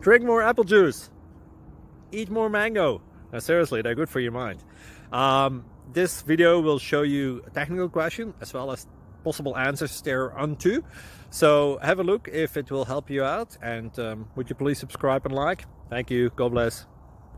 Drink more apple juice. Eat more mango. Now, seriously, they're good for your mind. This video will show you a technical question as well as possible answers thereunto. So have a look if it will help you out, and would you please subscribe and like? Thank you. God bless.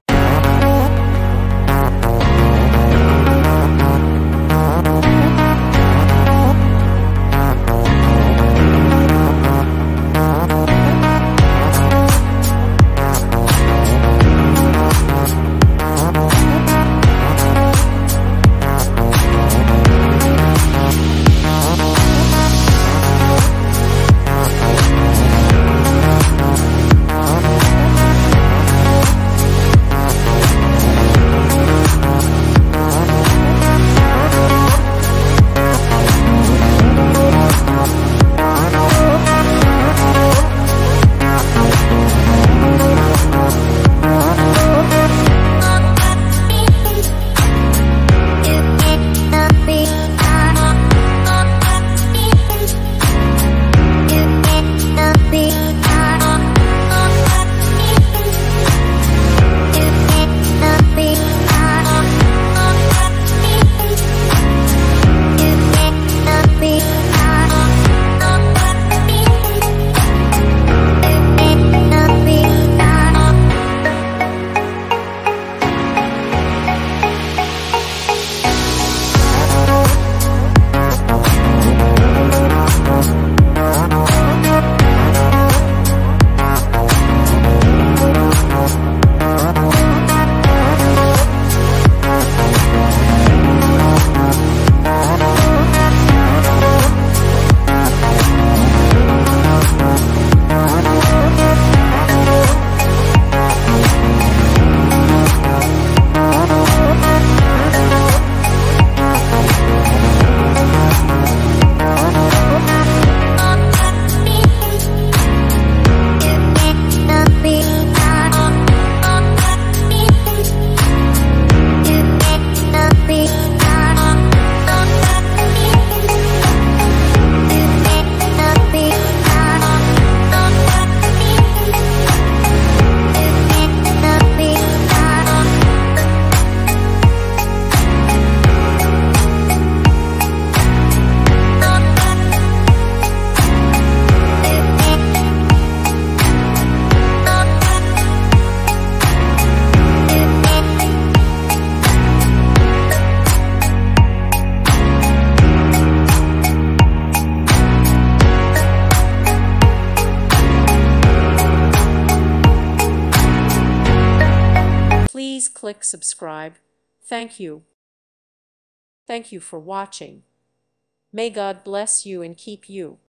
Please click subscribe. Thank you. Thank you for watching. May God bless you and keep you.